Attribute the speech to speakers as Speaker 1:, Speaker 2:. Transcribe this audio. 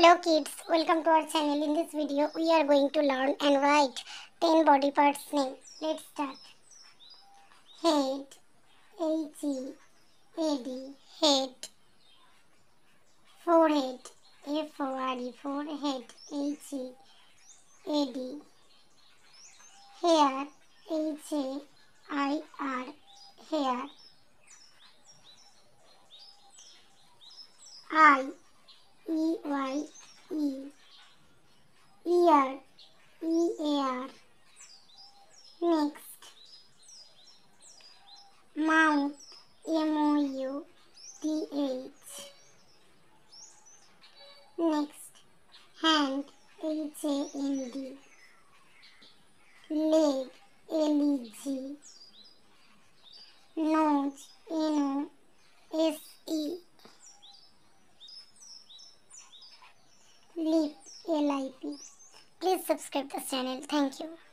Speaker 1: Hello kids, welcome to our channel. In this video, we are going to learn and write 10 body parts name. Let's start. Head, H-E-A-D, head. Forehead, F-O-R-E, forehead, H-E-A-D. Hair, H-A-I-R, hair. Eye, E-Y-E, ear, E-A-R. Next, mouth, M-O-U-T-H. Next, hand, H-A-N-D. Leg, L-E-G. Nose, N-O-S-E. Lip, L-I-P. Please subscribe this channel. Thank you.